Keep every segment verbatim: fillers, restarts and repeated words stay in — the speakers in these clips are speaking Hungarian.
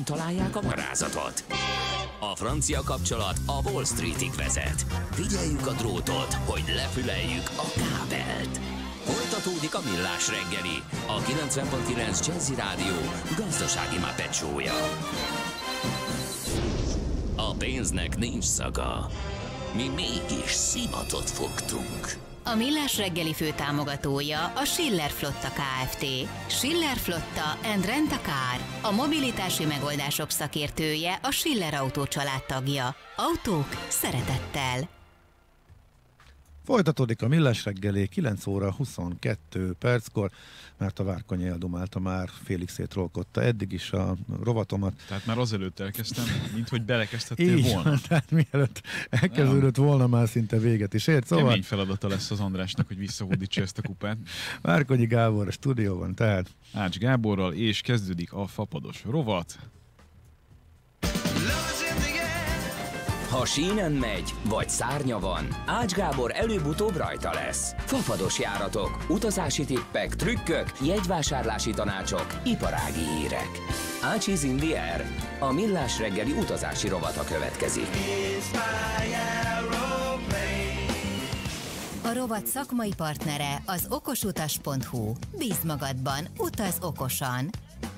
találják a magyarázatot. A francia kapcsolat a Wall Streetig vezet. Figyeljük a drótot, hogy lefüleljük a kábelt. Folytatódik a Millás reggeli, a kilencven pont kilenc Jazzy Rádió gazdasági Muppet show-ja. A pénznek nincs szaga. Mi mégis szimatot fogtunk. A Millás reggeli főtámogatója a Schiller Flotta Kft. Schiller Flotta and Rent a Car. A mobilitási megoldások szakértője, a Schiller Autó családtagja. Autók szeretettel. Folytatódik a Millás reggeli, kilenc óra huszonkettő perckor, mert a Várkonyi eldumálta már, félig szétrolkodta eddig is a rovatomat. Tehát már azelőtt elkezdtem, mint hogy belekezdhettél így volna. Van, tehát mielőtt elkezdődött volna, már szinte véget is ért. Szóval... Kemény feladata lesz az Andrásnak, hogy visszahódítsa ezt a kupát. Várkonyi Gábor a stúdióban, tehát. Ács Gáborral, és kezdődik a fapados rovat. Ha sínen megy, vagy szárnya van, Ács Gábor előbb-utóbb rajta lesz. Fafados járatok, utazási tippek, trükkök, jegyvásárlási tanácsok, iparági hírek. Ácsiz in the air. A Millás reggeli utazási rovata következik. A rovat szakmai partnere az okosutas pont hu. Bízz magadban, utaz okosan!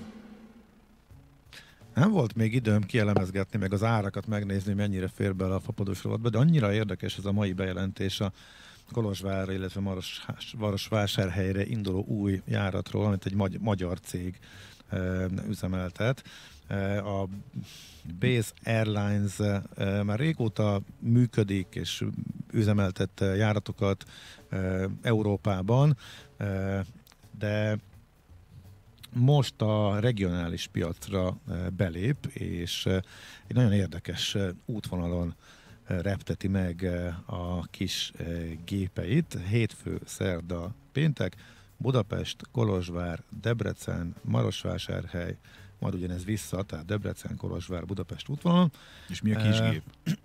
Nem volt még időm kielemezgetni, meg az árakat megnézni, mennyire fér bele a fapados rovatba, de annyira érdekes ez a mai bejelentés a Kolozsvárra, illetve Maros, Marosvásárhelyre induló új járatról, amit egy magy- magyar cég e, üzemeltet. E, a Base Airlines e, már régóta működik és üzemeltet járatokat e, Európában, e, de most a regionális piacra belép, és egy nagyon érdekes útvonalon repteti meg a kis gépeit. Hétfő, szerda, péntek, Budapest, Kolozsvár, Debrecen, Marosvásárhely, majd ugyanez vissza, tehát Debrecen, Kolozsvár, Budapest útvonalon. És mi a kis gép?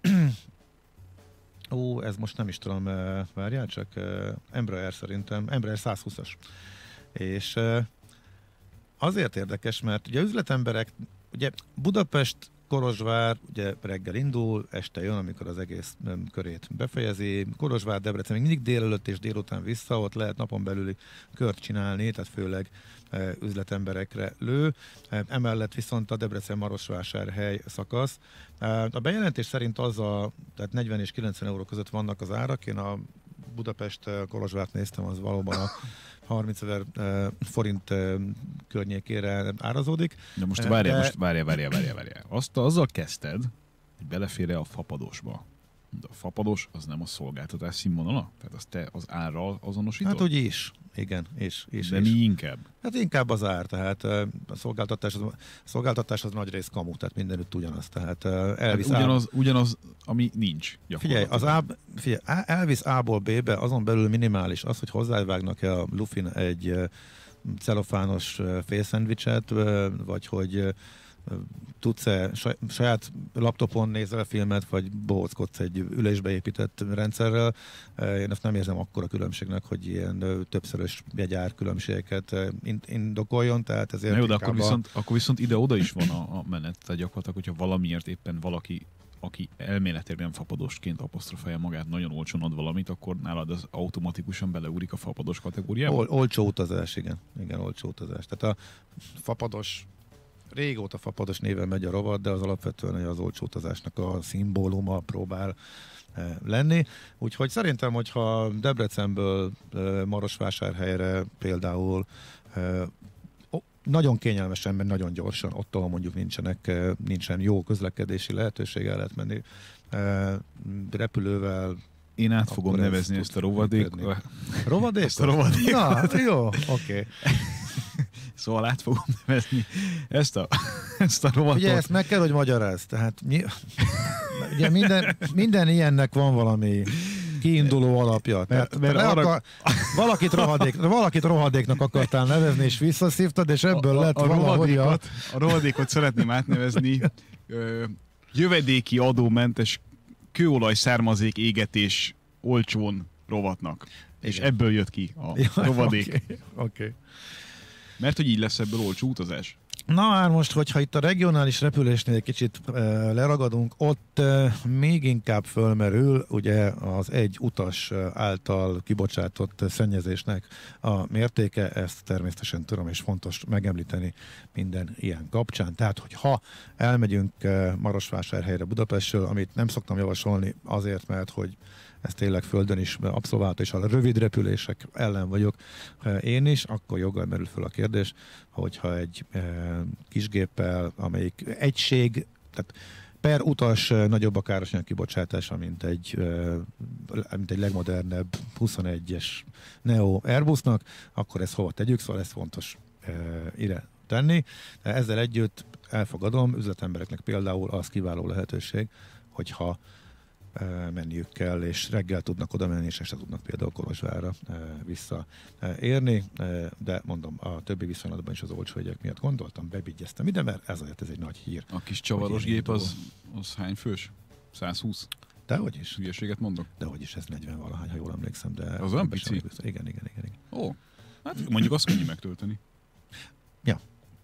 Ó, ez most nem is tudom, várjál csak, Embraer szerintem, Embraer százhúszas. És azért érdekes, mert ugye üzletemberek, ugye Budapest, Kolozsvár, ugye reggel indul, este jön, amikor az egész um, körét befejezi. Kolozsvár, Debrecen még mindig délelőtt és délután vissza, ott lehet napon belüli kört csinálni, tehát főleg uh, üzletemberekre lő. Uh, emellett viszont a Debrecen-Marosvásárhely szakasz. Uh, a bejelentés szerint az a, tehát negyven és kilencven euró között vannak az árak. Én a Budapest-Kolozsvárt néztem, az valóban a harmincezer uh, forint uh, környékére árazódik. De most várjál, De... most várjál, várjál, várjál, várjál. Azt azzal kezdted, hogy belefér-e a fapadosba. De a fapados az nem a szolgáltatás színvonala? Tehát azt te az árral azonosítod? Hát úgy is. Igen, és, és, De és. mi inkább? Hát inkább az ár, tehát a szolgáltatás az, a szolgáltatás az nagy rész kamu, tehát mindenütt ugyanaz. Tehát elvisz hát ugyanaz, A... ugyanaz, ami nincs. Figyelj, az A, figyelj, elvisz A-ból B-be, azon belül minimális az, hogy hozzávágnak-e a lufin egy celofános félszendvicset, vagy hogy tudsz-e saját laptopon nézel filmet, vagy bohóckodsz egy ülésbe épített rendszerrel. Én ezt nem érzem akkora különbségnek, hogy ilyen többszörös jegyár különbségeket indokoljon, tehát ezért jó, de akkor a... viszont, akkor viszont ide-oda is van a, a menet, tehát gyakorlatilag, hogyha valamiért éppen valaki, aki elméletileg fapadosként apostrofálja magát, nagyon olcsón ad valamit, akkor nálad az automatikusan beleúrik a fapados kategóriába? Ol, olcsó utazás, igen. Igen, olcsó utazás. Tehát a fapados régóta fapados néven megy a rovat, de az alapvetően az olcsó utazásnak a szimbóluma próbál e, lenni. Úgyhogy szerintem, hogyha Debrecenből e, Marosvásárhelyre például e, o, nagyon kényelmesen, mert nagyon gyorsan, ott, ahol mondjuk nincsenek, e, nincsen jó közlekedési lehetőséggel lehet menni e, repülővel. Én át fogom nevezni ezt a rovadékot. Rovadékot? Ezt a rovadékot. Na, jó, oké. Okay. Szóval át fogom nevezni ezt a, ezt a rovatot. Ugye ezt meg kell, hogy magyarázz. Tehát mi, ugye minden, minden ilyennek van valami kiinduló alapja. Tehát, mert, mert arra... akar, valakit, rohadék, valakit rohadéknak akartál nevezni, és visszaszívtad, és ebből a, lett a, a valahogy a... A rohadékot szeretném átnevezni ö, jövedéki adómentes kőolaj származék égetés olcsón rovatnak. És igen, ebből jött ki a ja, rovadék. Oké. Okay, okay. Mert hogy így lesz ebből olcsó utazás. Na már most, hogyha itt a regionális repülésnél egy kicsit e, leragadunk, ott e, még inkább fölmerül ugye az egy utas által kibocsátott szennyezésnek a mértéke, ezt természetesen tudom és fontos megemlíteni minden ilyen kapcsán. Tehát, hogy ha elmegyünk e, Marosvásárhelyre Budapestről, amit nem szoktam javasolni azért, mert hogy ez tényleg földön is abszolvált, és a rövid repülések ellen vagyok én is, akkor joggal merül föl a kérdés, hogyha egy e, kisgéppel, amelyik egység, tehát per utas e, nagyobb a károsanyag kibocsátása, mint egy, e, mint egy legmodernebb huszonegyes Neo Airbusnak, akkor ezt hova tegyük, szóval ez fontos e, ide tenni. De ezzel együtt elfogadom, üzletembereknek például az kiváló lehetőség, hogyha menniük kell, és reggel tudnak oda menni, és este tudnak például Kolozsvárra visszaérni, de mondom, a többi viszonylatban is az olcsó jegyek miatt gondoltam, bebigyeztem ide, mert ez azért ez egy nagy hír. A kis csavaros gép az, az hány fős? százhúsz? Dehogy is. Hülyeséget mondok? Dehogy is, ez negyven valahány, ha jól emlékszem, de... Az olyan pici? Igen, igen, igen, igen. Ó, hát mondjuk azt könnyű megtölteni. Ja.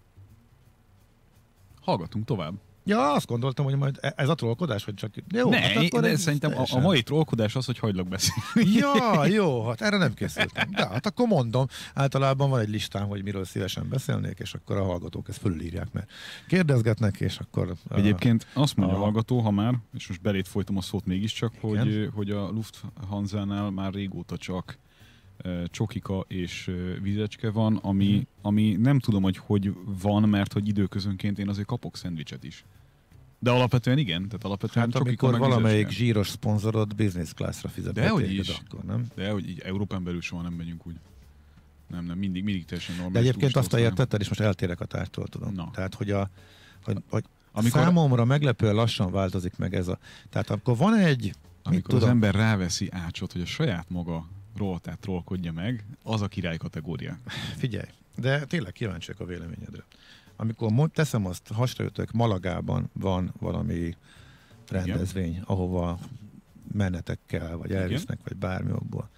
Hallgatunk tovább. Ja, azt gondoltam, hogy majd ez a trollkodás, hogy csak... Jó, ne, hát akkor de szerintem a, a mai trollkodás az, hogy hagylak beszélni. Ja, jó, hát erre nem készültem. De hát akkor mondom, általában van egy listám, hogy miről szívesen beszélnék, és akkor a hallgatók ezt fölülírják, mert kérdezgetnek, és akkor... Egyébként azt mondja a a hallgató, ha már, és most belét folytom a szót mégiscsak, hogy, hogy a Lufthansa-nál már régóta csak csokika és vizecske van, ami, hmm. ami nem tudom, hogy hogy van, mert hogy időközönként én azért kapok szendvicset is. De alapvetően igen, tehát alapvetően hát csokika amikor meg valamelyik vizecske. zsíros szponzorod business classra fizet. De hogy is. Akkor, nem? De hogy így Európán belül soha nem megyünk úgy. Nem, nem, mindig, mindig teljesen normális. De egyébként azt a értetted, és most eltérek a tártól, tudom. Na. Tehát, hogy a hogy, hogy amikor számomra meglepően lassan változik meg ez a... Tehát akkor van egy... Amikor az ember ráveszi ácsot, hogy a saját maga rovatát trollkodja meg, az a király kategória. Figyelj, de tényleg kíváncsiak a véleményedre. Amikor teszem azt, hasraütök, Malagában van valami rendezvény, igen, ahova menetekkel, vagy elvisznek, vagy bármi okból.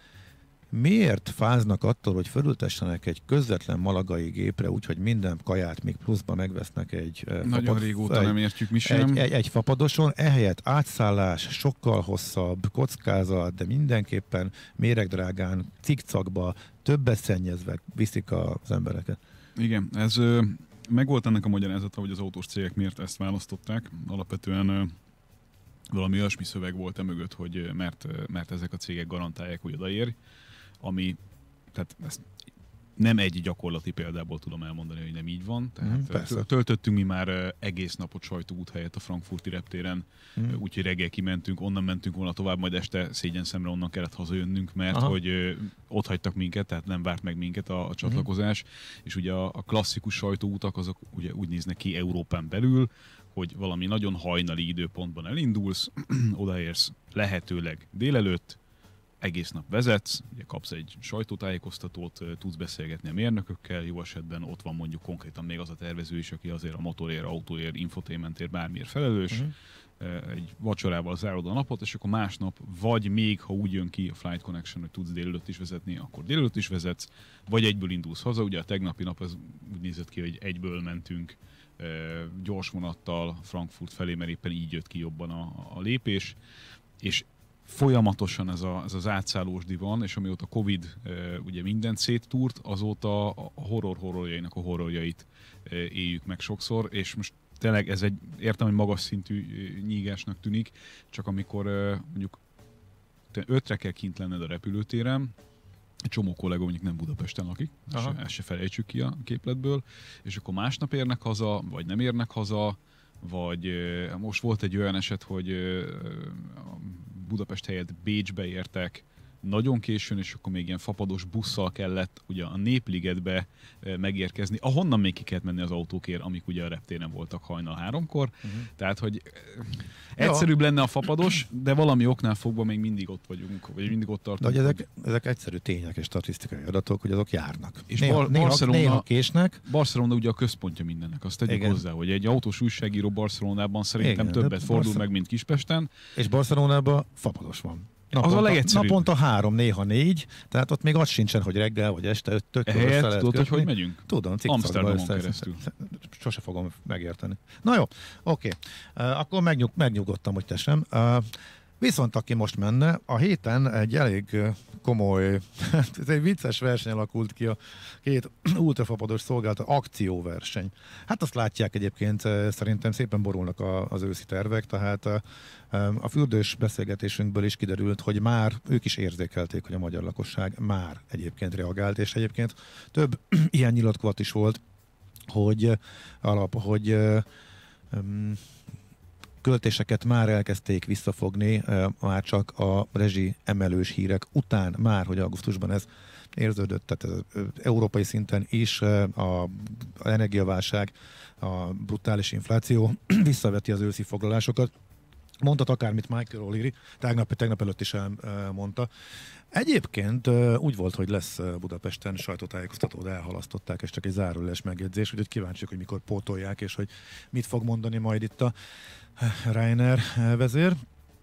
Miért fáznak attól, hogy fölültessenek egy közvetlen malagai gépre, úgyhogy minden kaját még pluszba megvesznek egy... Nagyon fapad, régóta egy, nem értjük mi sem. Egy, egy, egy fapadoson, ehelyett átszállás, sokkal hosszabb, kockázat, de mindenképpen méregdrágán, cikcakba, többet szennyezve viszik az embereket. Igen, ez ö, meg volt ennek a magyarázata, hogy az autós cégek miért ezt választották. Alapvetően ö, valami olyasmi szöveg volt e mögött, hogy mert, mert ezek a cégek garantálják, hogy odaér, ami, tehát ezt nem egy gyakorlati példából tudom elmondani, hogy nem így van. Tehát mm, töltöttünk mi már egész napot sajtóút helyett a frankfurti reptéren, mm. úgyhogy reggel kimentünk, onnan mentünk volna tovább, majd este szégyen szemre onnan kellett hazajönnünk, mert aha, hogy ö, ott hagytak minket, tehát nem várt meg minket a, a csatlakozás, mm. és ugye a, a klasszikus sajtóutak azok ugye úgy néznek ki Európán belül, hogy valami nagyon hajnali időpontban elindulsz, odaérsz lehetőleg délelőtt, egész nap vezetsz, ugye kapsz egy sajtótájékoztatót, tudsz beszélgetni a mérnökökkel, jó esetben ott van mondjuk konkrétan még az a tervező is, aki azért a motorért, autóért, infotainmentért, bármiért felelős, uh-huh. egy vacsorával zárod a napot, és akkor másnap, vagy még ha úgy jön ki a Flight Connection, hogy tudsz délelőtt is vezetni, akkor délelőtt is vezetsz, vagy egyből indulsz haza, ugye a tegnapi nap az úgy nézett ki, hogy egyből mentünk gyors vonattal Frankfurt felé, mert éppen így jött ki jobban a, a lépés, és folyamatosan ez, a, ez az átszállós van, és amióta Covid e, ugye mindent széttúrt, azóta a horror horrorjainak a horrorjait e, éljük meg sokszor, és most tényleg ez egy, értem, hogy magas szintű nyígásnak tűnik, csak amikor e, mondjuk ötre kell kint lenned a repülőtéren, egy csomó kollega mondjuk nem Budapesten lakik, ezt se, ezt se felejtsük ki a képletből, és akkor másnap érnek haza, vagy nem érnek haza, vagy e, most volt egy olyan eset, hogy e, Budapest helyett Bécsbe értek nagyon későn, és akkor még ilyen fapados busszal kellett ugye a Népligetbe megérkezni, ahonnan még ki kellett menni az autókért, amik ugye a reptéren voltak hajnal háromkor. Uh-huh. Tehát, hogy egyszerűbb ja. lenne a fapados, de valami oknál fogva még mindig ott vagyunk, vagy mindig ott tartunk. De hogy ezek, ezek egyszerű tények és statisztikai adatok, hogy azok járnak. És néha, Bar- néha, Barcelona, néha késnek. Barcelona ugye a központja mindennek, azt tegyük igen. hozzá, hogy egy autós újságíró Barcelonában szerintem igen, többet fordul Barcelona... meg, mint Kispesten. És Barcelonában fapados van. Naponta, az a legegyszerűbb. Naponta három, néha négy, tehát ott még az sincsen, hogy reggel vagy este öt Ehelyett tudod, hogy hogy megyünk? Tudom, Amsterdamon keresztül. Sose fogom megérteni. Na jó, oké. Uh, akkor megnyug, megnyugodtam, hogy te sem. Uh, Viszont aki most menne, a héten egy elég komoly, ez egy vicces verseny alakult ki, a két ultrafapados szolgáltató akcióverseny. Hát azt látják egyébként, szerintem szépen borulnak a, az őszi tervek, tehát a, a fürdős beszélgetésünkből is kiderült, hogy már ők is érzékelték, hogy a magyar lakosság már egyébként reagált, és egyébként több ilyen nyilatkozat is volt, hogy alap, hogy um, költéseket már elkezdték visszafogni, már csak a rezsi emelős hírek után, már, hogy augusztusban ez érződött, tehát ez európai szinten is a energiaválság, a brutális infláció visszaveti az őszi foglalásokat. Mondhat akármit Michael O'Leary, tegnap, tegnap előtt is elmondta. Egyébként úgy volt, hogy lesz Budapesten sajtótájékoztató, de elhalasztották, és csak egy zárójeles megjegyzés, úgyhogy kíváncsiak, hogy mikor pótolják, és hogy mit fog mondani majd itt a Ryanair vezér.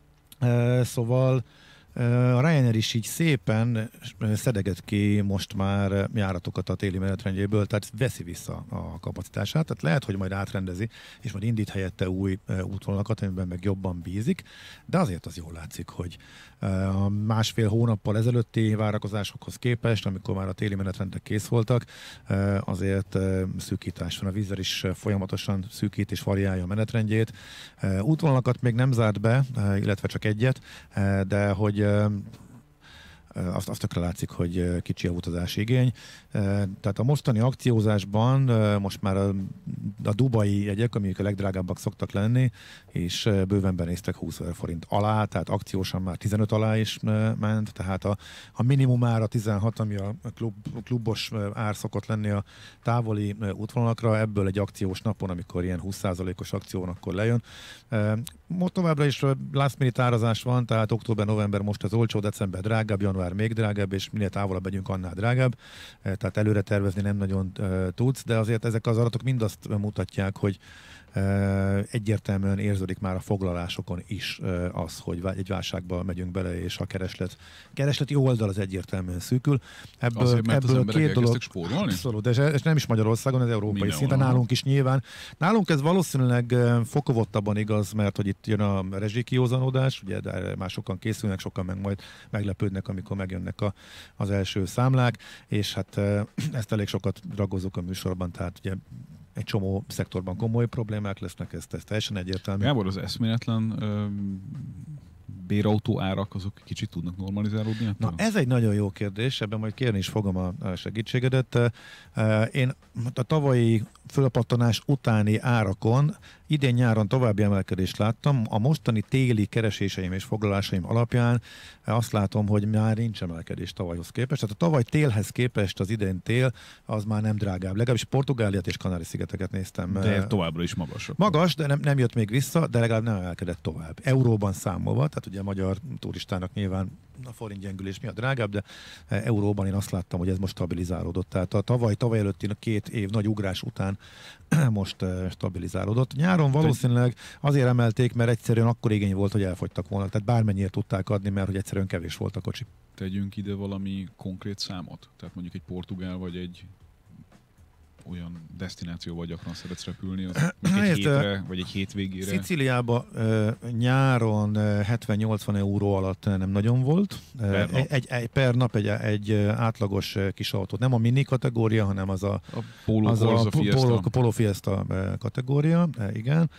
Szóval a Ryanair is így szépen szedeget ki most már járatokat a téli menetrendjéből, tehát veszi vissza a kapacitását, tehát lehet, hogy majd átrendezi, és majd indít helyette új útvonalakat, amiben meg jobban bízik, de azért az jól látszik, hogy a másfél hónappal ezelőtti várakozásokhoz képest, amikor már a téli menetrendek kész voltak, azért szűkítás van. A Wizz Air is folyamatosan szűkít és variálja a menetrendjét. Útvonalakat még nem zárt be, illetve csak egyet, de hogy azt, azt tökre látszik, hogy kicsi a utazási igény. Tehát a mostani akciózásban most már a, a dubai jegyek, amik a legdrágábbak szoktak lenni, és bőven benéztek húszezer forint alá, tehát akciósan már tizenöt alá is ment, tehát a, a minimum ára tizenhat, ami a klub, klubos ár szokott lenni a távoli útvonalakra, ebből egy akciós napon, amikor ilyen húsz százalékos akció van, akkor lejön. Most továbbra is last minute árazás van, tehát október-november most az olcsó, december drágább, január még drágább, és minél távolabb megyünk, annál drágább. Tehát előre tervezni nem nagyon uh, tudsz, de azért ezek az adatok mind azt mutatják, hogy uh, egyértelműen érződik már a foglalásokon is uh, az, hogy egy válságba megyünk bele, és a kereslet, keresleti oldal az egyértelműen szűkül. Ebből, azért, mert ebből az két dolog spórolni? abszolút, de ez nem is Magyarországon, ez európai Mindenhol. szinten, nálunk is nyilván. Nálunk ez valószínűleg fokozottabban igaz, mert hogy itt jön a rezsikiózanodás, ugye, de már sokan készülnek, sokan meg majd meglepődnek, amikor megjönnek a, az első számlák, és hát ezt elég sokat ragozzuk a műsorban, tehát ugye egy csomó szektorban komoly problémák lesznek, ez, ez teljesen egyértelmű. Gábor, az eszméletlen ö, bérautó árak azok kicsit tudnak normalizálódni? Ettől? Na ez egy nagyon jó kérdés, ebben majd kérni is fogom a segítségedet. Én a tavalyi fölpattanás utáni árakon idén nyáron további emelkedést láttam. A mostani téli kereséseim és foglalásaim alapján azt látom, hogy már nincs emelkedés tavalyhoz képest. Tehát a tavaly télhez képest az idén tél az már nem drágább. Legalábbis Portugáliát és Kanári-szigeteket néztem. De továbbra is magas. Magas, de nem, nem jött még vissza, de legalább nem emelkedett tovább. Euróban számolva, tehát ugye a magyar turistának nyilván a forint gyengülés miatt drágább, de euróban én azt láttam, hogy ez most stabilizálódott. Tehát a tavaly, tavaly előtti a két év nagy ugrás után most stabilizálódott. Nyáron valószínűleg azért emelték, mert egyszerűen akkor igény volt, hogy elfogytak volna. Tehát bármennyire tudták adni, mert hogy egyszerűen kevés volt a kocsi. Tegyünk ide valami konkrét számot? Tehát mondjuk egy portugál vagy egy olyan desztinációval gyakran szeretsz repülni, az egy hétre, vagy egy hétvégére? Szicíliában uh, nyáron uh, hetven-nyolcvan euró alatt nem nagyon volt. Per nap? Egy, egy, per nap egy, egy átlagos kis autót. Nem a mini kategória, hanem az a, a Polo, az a Fiesta. Polo, Polo Fiesta kategória, igen.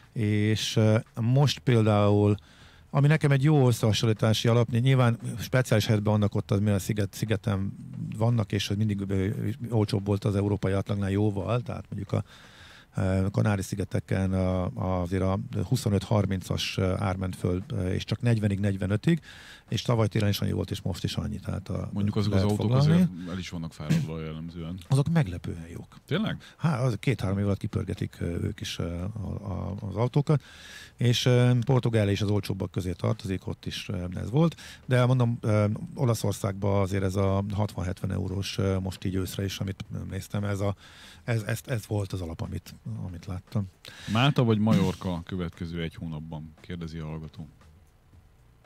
És uh, most például ami nekem egy jó összehasonlítási alap, nyilván speciális helyzetben vannak ott, az mivel sziget, szigeten vannak, és az mindig olcsóbb volt az európai átlagnál jóval, tehát mondjuk a Kanári-szigeteken azért a huszonöt-harmincas ár ment föl, és csak negyvenig negyvenötig, és tavaly télen is annyi volt, és most is annyi. Tehát a, mondjuk azok az autók foglalni. Azért el is vannak fáradva jellemzően. Azok meglepően jók. Tényleg? Hát az két-három év alatt kipörgetik ők is a, a, az autókat, és Portugália is az olcsóbbak közé tartozik, ott is ez volt, de mondom, Olaszországban azért ez a hatvan-hetven eurós most így őszre is, amit néztem, ez, a, ez, ez, ez volt az alap, amit, amit láttam. Málta vagy Majorka következő egy hónapban? Kérdezi a hallgató.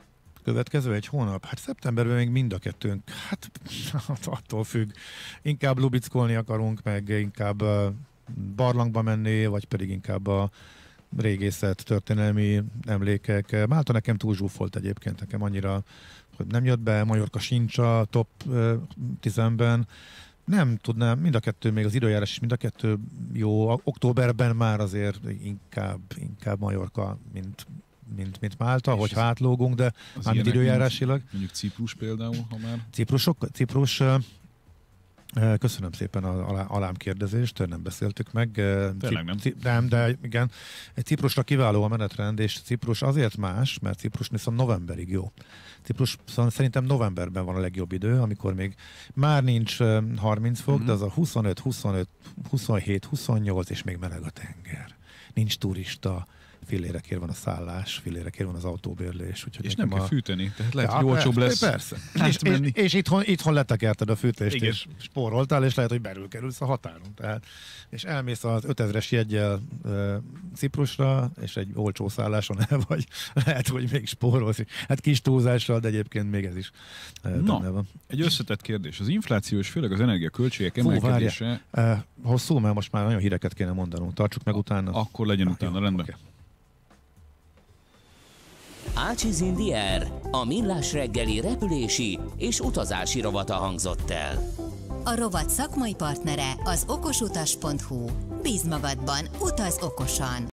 következő egy hónap? Hát szeptemberben még mind a kettőnk, hát attól függ. Inkább lubickolni akarunk, meg inkább barlangba menni, vagy pedig inkább a régészet, történelmi emlékek. Málta nekem túl zsúfolt egyébként, nekem annyira, hogy nem jött be, Majorka sincs a top tízben. Nem tudnám, mind a kettő, még az időjárás is mind a kettő jó. Októberben már azért inkább, inkább Majorka, mint, mint, mint Málta, hogy átlógunk, de már mind időjárásilag. Mondjuk Ciprus például, ha már. Ciprusok, Ciprus, köszönöm szépen az alá, alám kérdezést, nem beszéltük meg. Tényleg nem. Cip, nem, de igen. Ciprusra kiváló a menetrend, és Ciprus azért más, mert Ciprus viszont novemberig jó. Ciprus szerintem novemberben van a legjobb idő, amikor még már nincs harminc fok, mm-hmm. de az a huszonöt, huszonöt, huszonhét, huszonnyolc, és még meleg a tenger. Nincs turista, fillérekért van a szállás, fillérekért van az autóbérlés. És nem kell a... fűteni, tehát lehet, ja, hogy olcsóbb lesz. Persze. És, és, és itthon, itthon letekerted a fűtést, igen. És spóroltál, és lehet, hogy belül kerülsz a határon. Tehát, és elmész az ötezres jeggyel uh, Ciprusra, és egy olcsó szálláson el vagy, lehet, hogy még spórolsz. Hát kis túlzással, de egyébként még ez is uh, Na, benne van. Egy összetett kérdés. Az infláció és főleg az energiaköltségek emelkedése... Uh, hosszú, mert most már nagyon híreket kéne mondanunk. Tartsuk meg utána. Akkor legyen ah, utána, jó, rendben. Okay. Ácsiz in the Air, a millás reggeli repülési és utazási rovata hangzott el. A rovat szakmai partnere az okosutas pont hu. Bízz magadban, utaz okosan!